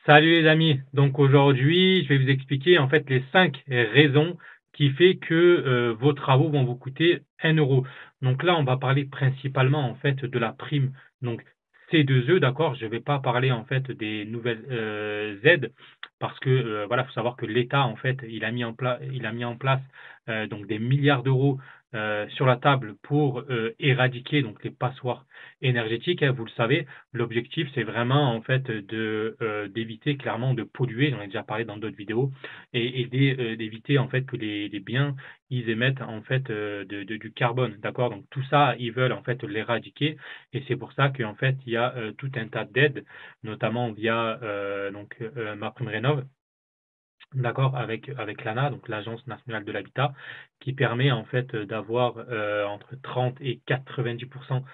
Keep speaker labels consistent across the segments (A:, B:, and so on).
A: Salut les amis, donc aujourd'hui je vais vous expliquer en fait les 5 raisons qui fait que vos travaux vont vous coûter 1 euro. Donc là on va parler principalement en fait de la prime donc C2E, d'accord? Je ne vais pas parler en fait des nouvelles aides parce que voilà, faut savoir que l'État en fait il a mis en place donc des milliards d'euros sur la table pour éradiquer donc les passoires énergétiques, hein, vous le savez. L'objectif, c'est vraiment en fait d'éviter clairement de polluer, j'en ai déjà parlé dans d'autres vidéos, et d'éviter en fait que les biens ils émettent en fait du carbone, d'accord? Donc tout ça, ils veulent en fait l'éradiquer, et c'est pour ça qu'en fait il y a tout un tas d'aides, notamment via MaPrimeRénov', d'accord, avec l'ANA, donc l'Agence nationale de l'habitat, qui permet en fait d'avoir entre 30 et 90%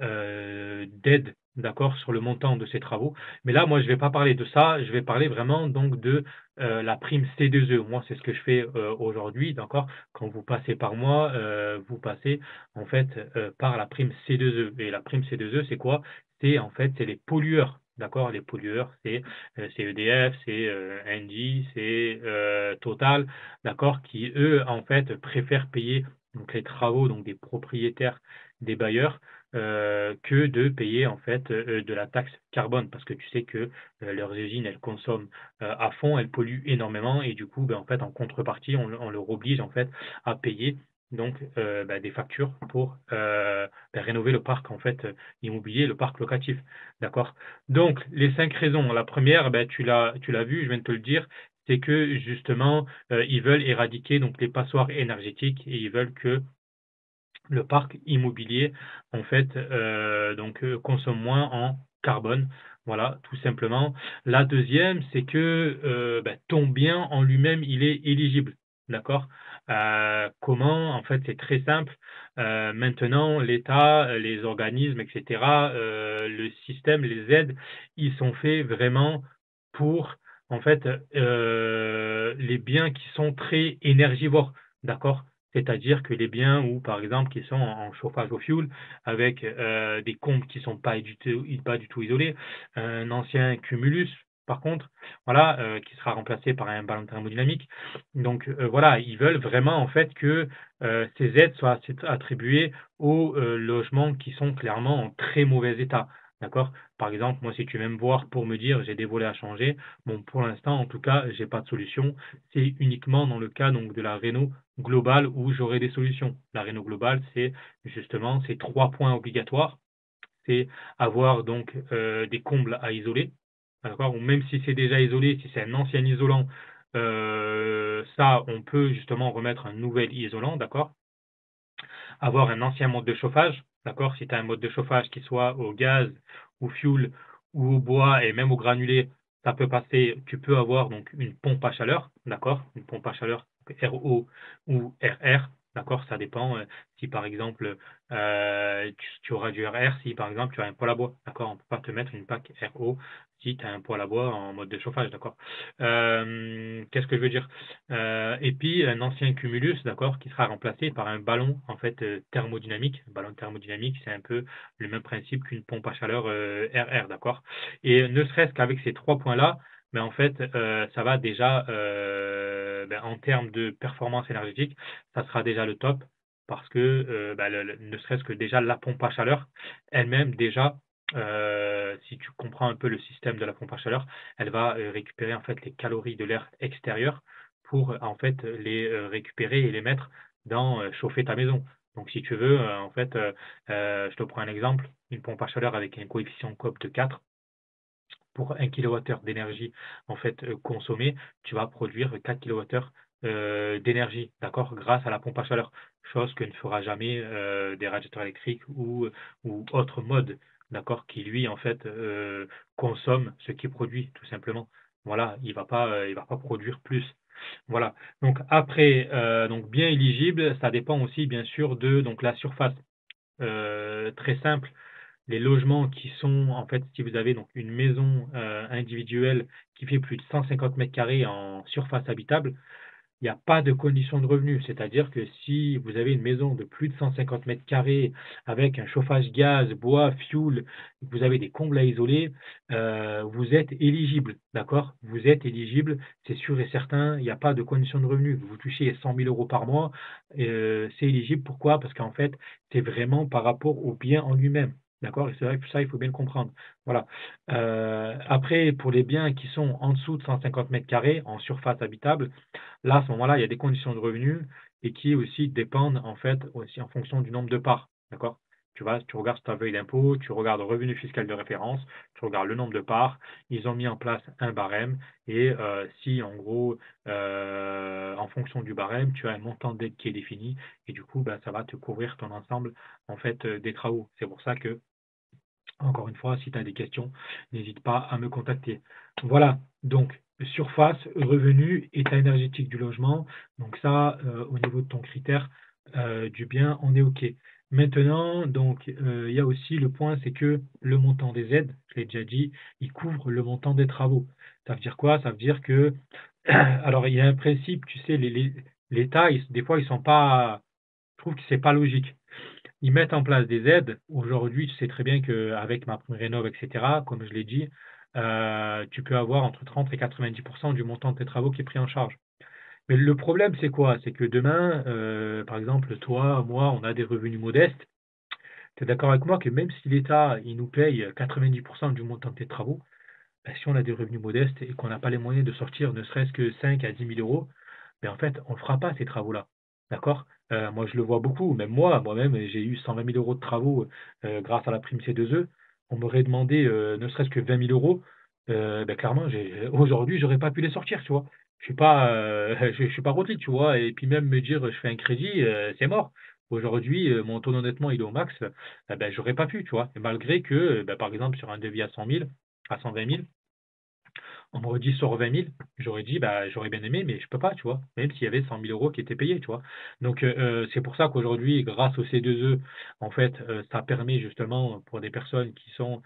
A: d'aide, d'accord, sur le montant de ces travaux. Mais là, moi, je ne vais pas parler de ça, je vais parler vraiment donc de la prime C2E. Moi, c'est ce que je fais aujourd'hui, d'accord. Quand vous passez par moi, vous passez en fait par la prime C2E. Et la prime C2E, c'est quoi? C'est en fait, c'est les pollueurs. D'accord, les pollueurs, c'est EDF, c'est Engie, c'est Total, d'accord, qui eux en fait préfèrent payer donc les travaux donc des propriétaires, des bailleurs, que de payer en fait de la taxe carbone, parce que tu sais que leurs usines elles consomment à fond, elles polluent énormément, et du coup ben, en fait en contrepartie on leur oblige en fait à payer donc ben, des factures pour ben, rénover le parc en fait immobilier, le parc locatif, d'accord. Donc, les 5 raisons. La première, ben, tu l'as vu, je viens de te le dire, c'est que justement, ils veulent éradiquer donc les passoires énergétiques et ils veulent que le parc immobilier, en fait, consomme moins en carbone. Voilà, tout simplement. La deuxième, c'est que ben, ton bien en lui-même, il est éligible. D'accord? Comment? En fait, c'est très simple. Maintenant, l'État, les organismes, etc., le système, les aides, ils sont faits vraiment pour, en fait, les biens qui sont très énergivores. D'accord? C'est-à-dire que les biens où, par exemple, qui sont en chauffage au fioul, avec des combles qui ne sont pas du tout isolés, un ancien cumulus, par contre, voilà, qui sera remplacé par un ballon thermodynamique. Donc voilà, ils veulent vraiment en fait que ces aides soient attribuées aux logements qui sont clairement en très mauvais état. D'accord? Par exemple, moi, si tu viens me voir pour me dire j'ai des volets à changer, bon, pour l'instant, en tout cas, j'ai pas de solution. C'est uniquement dans le cas donc de la réno globale où j'aurai des solutions. La réno globale, c'est justement ces 3 points obligatoires. C'est avoir donc des combles à isoler, d'accord? Ou même si c'est déjà isolé, si c'est un ancien isolant, ça, on peut justement remettre un nouvel isolant, d'accord? Avoir un ancien mode de chauffage, d'accord? Si tu as un mode de chauffage qui soit au gaz, au fioul ou au bois et même au granulé, ça peut passer. Tu peux avoir donc une pompe à chaleur, d'accord? Une pompe à chaleur RO ou RR, d'accord? Ça dépend. Si par exemple tu auras du RR, si par exemple tu as un poêle à bois, d'accord? On ne peut pas te mettre une PAC RO si tu as un poêle à bois en mode de chauffage, d'accord? Qu'est-ce que je veux dire? Et puis un ancien cumulus, d'accord, qui sera remplacé par un ballon en fait thermodynamique. Un ballon thermodynamique, c'est un peu le même principe qu'une pompe à chaleur RR, d'accord. Et ne serait-ce qu'avec ces 3 points-là, mais en fait, ça va déjà ben, en termes de performance énergétique, ça sera déjà le top parce que ben, ne serait-ce que déjà la pompe à chaleur elle-même déjà. Si tu comprends un peu le système de la pompe à chaleur, elle va récupérer en fait les calories de l'air extérieur pour en fait les récupérer et les mettre dans chauffer ta maison. Donc si tu veux, en fait, je te prends un exemple, une pompe à chaleur avec un coefficient COP de 4 pour 1 kWh d'énergie en fait consommée, tu vas produire 4 kWh d'énergie, d'accord, grâce à la pompe à chaleur, chose que ne fera jamais des radiateurs électriques ou autre mode, d'accord, qui lui en fait consomme ce qu'il produit tout simplement. Voilà, il va pas produire plus. Voilà. Donc après, donc bien éligible, ça dépend aussi bien sûr de donc la surface. Très simple, les logements qui sont en fait, si vous avez donc une maison individuelle qui fait plus de 150 mètres carrés en surface habitable, il n'y a pas de condition de revenu. C'est-à-dire que si vous avez une maison de plus de 150 mètres carrés avec un chauffage gaz, bois, fioul, vous avez des combles à isoler, vous êtes éligible, d'accord? Vous êtes éligible, c'est sûr et certain, il n'y a pas de condition de revenu. Vous touchez 100 000 euros par mois, c'est éligible. Pourquoi? Parce qu'en fait, c'est vraiment par rapport au bien en lui-même. D'accord? Et c'est vrai que ça, il faut bien le comprendre. Voilà. Après, pour les biens qui sont en dessous de 150 mètres carrés en surface habitable, là, à ce moment-là, il y a des conditions de revenus et qui aussi dépendent en fait aussi en fonction du nombre de parts. D'accord? Tu regardes sur ta feuille d'impôt, tu regardes le revenu fiscal de référence, tu regardes le nombre de parts. Ils ont mis en place un barème et si en gros, en fonction du barème, tu as un montant d'aide qui est défini et du coup, bah, ça va te couvrir ton ensemble en fait des travaux. C'est pour ça que encore une fois, si tu as des questions, n'hésite pas à me contacter. Voilà, donc surface, revenu, état énergétique du logement. Donc ça, au niveau de ton critère du bien, on est OK. Maintenant, donc il y a aussi le point, c'est que le montant des aides, je l'ai déjà dit, il couvre le montant des travaux. Ça veut dire quoi? Ça veut dire que, alors il y a un principe, tu sais, l'État, des fois, ils sont pas, je trouve que c'est pas logique. Ils mettent en place des aides. Aujourd'hui, tu sais très bien qu'avec ma prime rénov, etc., comme je l'ai dit, tu peux avoir entre 30 et 90% du montant de tes travaux qui est pris en charge. Mais le problème, c'est quoi? C'est que demain, par exemple, toi, moi, on a des revenus modestes. Tu es d'accord avec moi que même si l'État, il nous paye 90% du montant de tes travaux, ben, si on a des revenus modestes et qu'on n'a pas les moyens de sortir ne serait-ce que 5 à 10 000 euros, mais en fait, on ne fera pas ces travaux-là. D'accord? Moi, je le vois beaucoup. Même moi-même, j'ai eu 120 000 euros de travaux grâce à la prime C2E. On m'aurait demandé ne serait-ce que 20 000 euros. Ben, clairement, aujourd'hui, j'aurais pas pu les sortir, tu vois. Je suis pas rôti, tu vois. Et puis même me dire, je fais un crédit, c'est mort. Aujourd'hui, mon taux d'endettement, il est au max. Ben, j'aurais pas pu, tu vois. Et malgré que, ben, par exemple, sur un devis à 100 000, à 120 000, on m'aurait dit sort 20 000, j'aurais dit bah j'aurais bien aimé, mais je peux pas, tu vois, même s'il y avait 100 000 euros qui étaient payés, tu vois. Donc c'est pour ça qu'aujourd'hui, grâce au C2E, en fait, ça permet justement pour des personnes qui sont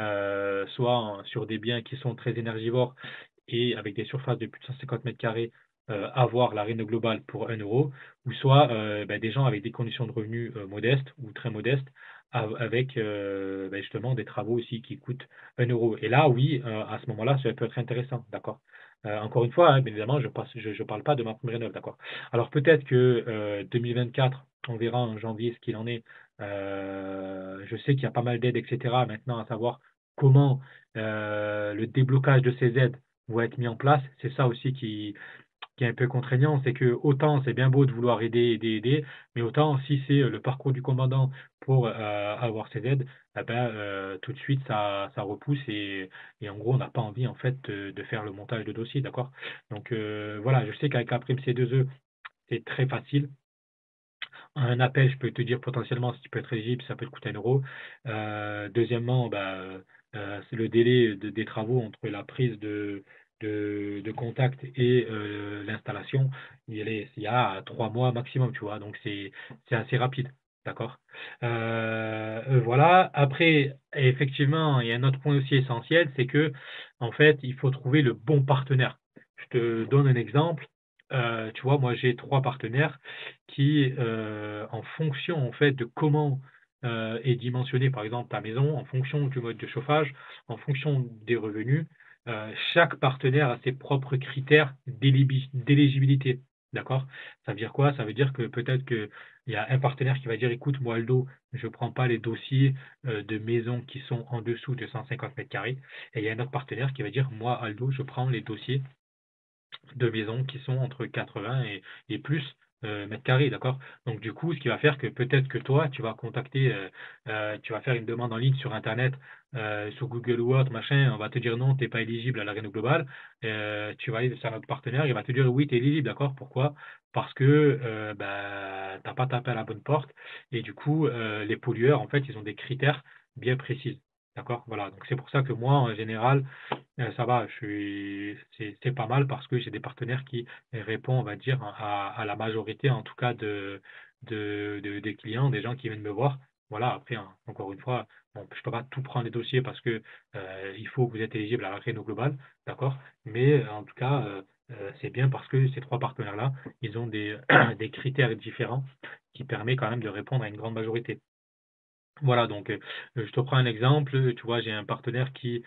A: sur des biens qui sont très énergivores et avec des surfaces de plus de 150 mètres carrés, avoir la règle globale pour 1 euro, ou soit bah, des gens avec des conditions de revenus modestes ou très modestes, avec bah, justement des travaux aussi qui coûtent 1 euro. Et là, oui, à ce moment-là, ça peut être intéressant, d'accord. Encore une fois, hein, bien évidemment, je parle pas de ma première rénov, d'accord. Alors peut-être que 2024, on verra en janvier ce qu'il en est. Je sais qu'il y a pas mal d'aides, etc. Maintenant, à savoir comment le déblocage de ces aides vont être mis en place. C'est ça aussi qui est un peu contraignant, c'est que autant c'est bien beau de vouloir aider, mais autant si c'est le parcours du commandant pour avoir ces aides, eh ben, tout de suite ça repousse et en gros on n'a pas envie en fait de faire le montage de dossier, d'accord? Donc voilà, je sais qu'avec la prime C2E, c'est très facile. Un appel, je peux te dire potentiellement si tu peux être éligible, ça peut te coûter 1 euro. Deuxièmement, bah, c'est le délai des travaux entre la prise de contact et l'installation. Il y a 3 mois maximum, tu vois, donc c'est assez rapide. D'accord? Voilà. Après, effectivement, il y a un autre point aussi essentiel, c'est que en fait, il faut trouver le bon partenaire. Je te donne un exemple. Tu vois, moi j'ai 3 partenaires qui, en fonction en fait de comment est dimensionnée par exemple ta maison, en fonction du mode de chauffage, en fonction des revenus, chaque partenaire a ses propres critères d'éligibilité. D'accord? Ça veut dire quoi? Ça veut dire que peut-être qu'il y a un partenaire qui va dire, écoute, moi Aldo, je ne prends pas les dossiers de maisons qui sont en dessous de 150 mètres carrés. Et il y a un autre partenaire qui va dire, moi Aldo, je prends les dossiers de maisons qui sont entre 80 et plus mètres carrés, d'accord? Donc du coup, ce qui va faire que peut-être que toi, tu vas contacter, tu vas faire une demande en ligne sur Internet, sur Google ou autre, machin, on va te dire non, tu n'es pas éligible à la réno globale. Tu vas aller sur notre partenaire, il va te dire oui, tu es éligible, d'accord? Pourquoi? Parce que bah, tu n'as pas tapé à la bonne porte et du coup, les pollueurs, en fait, ils ont des critères bien précis. D'accord? Voilà. Donc c'est pour ça que moi, en général, ça va, c'est pas mal parce que j'ai des partenaires qui répondent, on va dire, à la majorité, en tout cas, des clients, des gens qui viennent me voir. Voilà, après, hein, encore une fois, bon, je ne peux pas tout prendre les dossiers parce que il faut que vous êtes éligible à la réno globale, d'accord? Mais en tout cas, c'est bien parce que ces trois partenaires-là, ils ont des, des critères différents qui permettent quand même de répondre à une grande majorité. Voilà, donc je te prends un exemple. Tu vois, j'ai un partenaire qui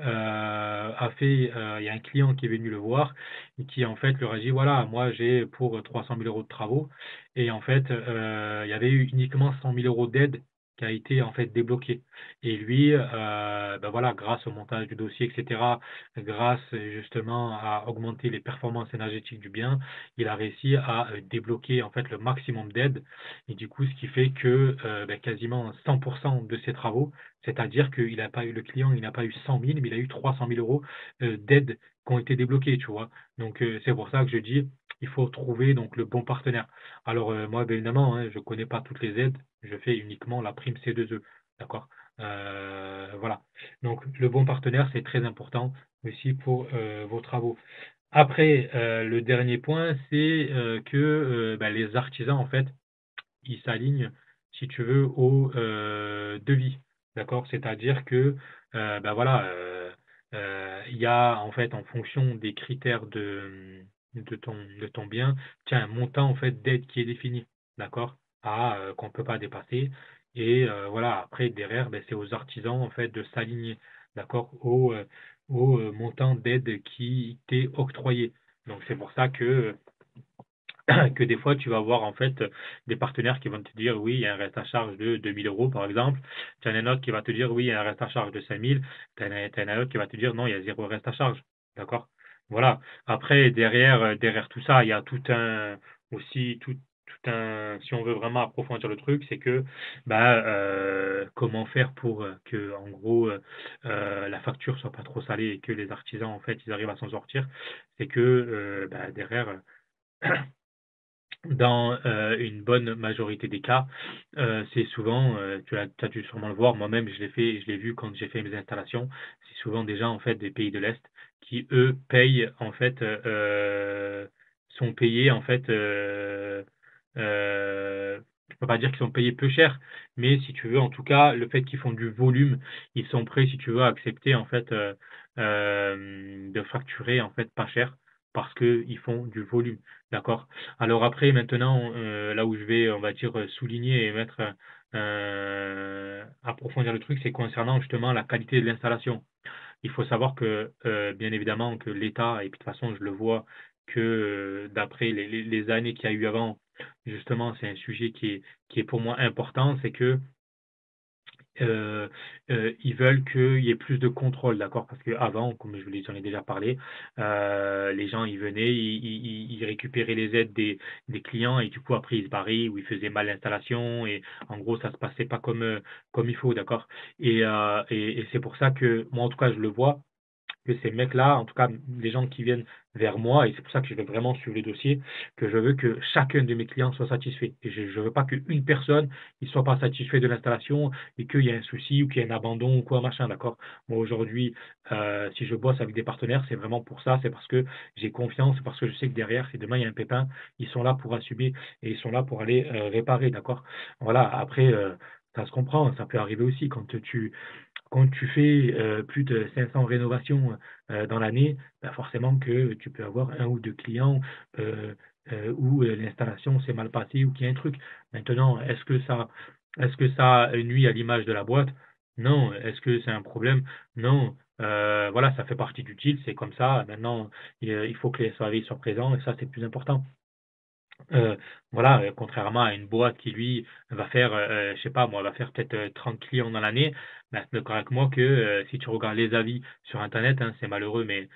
A: a fait, il y a un client qui est venu le voir et qui en fait leur a dit, voilà, moi j'ai pour 300 000 euros de travaux et en fait il y avait eu uniquement 100 000 euros d'aide qui a été en fait débloqué. Et lui, ben voilà, grâce au montage du dossier, etc., grâce justement à augmenter les performances énergétiques du bien, il a réussi à débloquer en fait le maximum d'aide et du coup, ce qui fait que ben, quasiment 100% de ses travaux, c'est-à-dire qu'il n'a pas eu le client, il n'a pas eu 100 000, mais il a eu 300 000 euros d'aide qui ont été débloqués, tu vois. Donc c'est pour ça que je dis, il faut trouver donc le bon partenaire. Alors moi, bien évidemment, hein, je ne connais pas toutes les aides, je fais uniquement la prime C2E, d'accord? Voilà. Donc le bon partenaire, c'est très important aussi pour vos travaux. Après, le dernier point, c'est que ben, les artisans, en fait, il s'aligne, si tu veux, au devis. D'accord? C'est-à-dire que, ben voilà, il y a en fait en fonction des critères de ton bien, tiens, un montant en fait d'aide qui est défini, d'accord? Qu'on ne peut pas dépasser. Et voilà, après, derrière, ben, c'est aux artisans en fait de s'aligner, d'accord, au montant d'aide qui t'est octroyé. Donc c'est pour ça que des fois, tu vas avoir en fait des partenaires qui vont te dire oui, il y a un reste à charge de 2000 euros par exemple. Tu en as un autre qui va te dire oui, il y a un reste à charge de 5000. Tu en as un autre qui va te dire non, il y a zéro reste à charge. D'accord? Voilà. Après, derrière tout ça, il y a tout un aussi tout un, si on veut vraiment approfondir le truc, c'est que bah, comment faire pour que en gros la facture soit pas trop salée et que les artisans en fait ils arrivent à s'en sortir. C'est que bah, derrière dans une bonne majorité des cas, c'est souvent, tu as dû sûrement le voir, moi-même je l'ai vu quand j'ai fait mes installations, c'est souvent des gens en fait des pays de l'Est qui eux payent en fait, sont payés en fait, je peux pas dire qu'ils sont payés peu cher, mais si tu veux, en tout cas, le fait qu'ils font du volume, ils sont prêts, si tu veux, à accepter en fait de facturer en fait pas cher parce qu'ils font du volume, d'accord? Alors après, maintenant, là où je vais, on va dire, souligner et mettre, approfondir le truc, c'est concernant justement la qualité de l'installation. Il faut savoir que, bien évidemment, que l'État, et puis de toute façon, je le vois que d'après les années qu'il y a eu avant, justement, c'est un sujet qui est pour moi important, c'est que euh, ils veulent qu'il y ait plus de contrôle, d'accord? Parce qu'avant, comme j'en ai déjà parlé, les gens, ils venaient, ils récupéraient les aides des clients et du coup, après, ils se barraient ou ils faisaient mal l'installation et en gros, ça se passait pas comme il faut, d'accord? Et c'est pour ça que, moi, en tout cas, je le vois, que ces mecs-là, en tout cas les gens qui viennent vers moi, et c'est pour ça que je vais vraiment suivre les dossiers, que je veux que chacun de mes clients soit satisfait. Et je ne veux pas qu'une personne ne soit pas satisfait de l'installation et qu'il y ait un souci ou qu'il y ait un abandon ou quoi, machin, d'accord? Moi aujourd'hui, si je bosse avec des partenaires, c'est vraiment pour ça, c'est parce que j'ai confiance, c'est parce que je sais que derrière, si demain il y a un pépin, ils sont là pour assumer et ils sont là pour aller réparer, d'accord? Voilà, après, ça se comprend, ça peut arriver aussi quand tu fais plus de 500 rénovations dans l'année, bah forcément que tu peux avoir un ou deux clients euh, où l'installation s'est mal passée ou qu'il y a un truc. Maintenant, est-ce que ça nuit à l'image de la boîte? Non. Est-ce que c'est un problème? Non. Voilà, ça fait partie du deal, c'est comme ça. Maintenant, il faut que les services soient présents et ça, c'est le plus important. Euh, voilà, contrairement à une boîte qui, lui, va faire, je sais pas, moi, va faire peut-être 30 clients dans l'année, ben, c'est d'accord avec moi que si tu regardes les avis sur Internet, hein, c'est malheureux, mais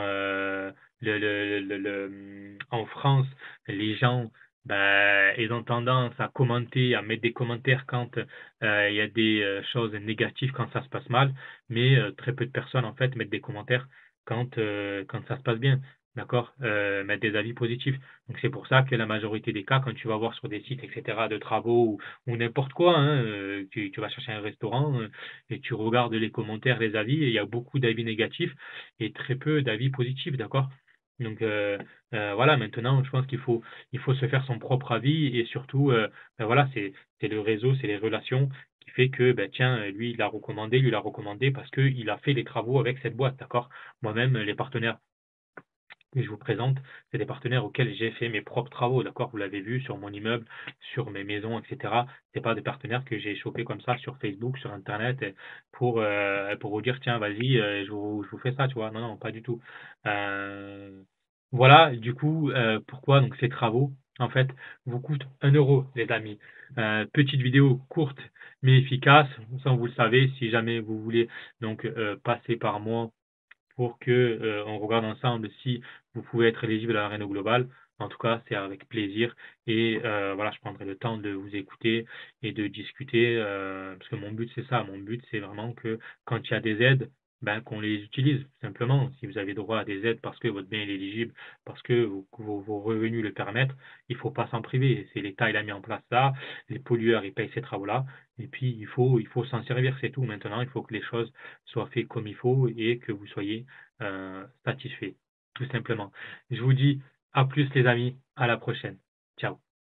A: en France, les gens, ben, ils ont tendance à commenter, à mettre des commentaires quand il y a des choses négatives, quand ça se passe mal, mais très peu de personnes, en fait, mettent des commentaires quand ça se passe bien. D'accord? Mettre des avis positifs. Donc c'est pour ça que la majorité des cas, quand tu vas voir sur des sites, etc., de travaux ou n'importe quoi, hein, tu vas chercher un restaurant et tu regardes les commentaires, les avis, et il y a beaucoup d'avis négatifs et très peu d'avis positifs, d'accord? Donc voilà, maintenant, je pense il faut se faire son propre avis et surtout, ben voilà, c'est le réseau, c'est les relations qui fait que, ben tiens, lui, lui, il l'a recommandé parce qu'il a fait les travaux avec cette boîte, d'accord? Moi-même, les partenaires que je vous présente, c'est des partenaires auxquels j'ai fait mes propres travaux, d'accord? Vous l'avez vu sur mon immeuble, sur mes maisons, et cetera. C'est pas des partenaires que j'ai chopés comme ça sur Facebook, sur internet, pour vous dire: «Tiens, vas-y, je vous fais ça», tu vois? Non, non, pas du tout. Heu, voilà, du coup, pourquoi donc ces travaux, en fait, vous coûtent 1 € les amis. Petite vidéo courte mais efficace. Ça, vous le savez, si jamais vous voulez donc passer par moi pour que, on regarde ensemble si vous pouvez être éligible à la réno globale. En tout cas, c'est avec plaisir et voilà, je prendrai le temps de vous écouter et de discuter, parce que mon but, c'est ça. Mon but, c'est vraiment que quand il y a des aides, ben, qu'on les utilise simplement. Si vous avez droit à des aides parce que votre bien est éligible, parce que vos revenus le permettent, il faut pas s'en priver. C'est l'État, il a mis en place ça, les pollueurs, ils payent ces travaux-là et puis il faut s'en servir, c'est tout. Maintenant, il faut que les choses soient faites comme il faut et que vous soyez satisfait, tout simplement. Je vous dis à plus les amis, à la prochaine. Ciao.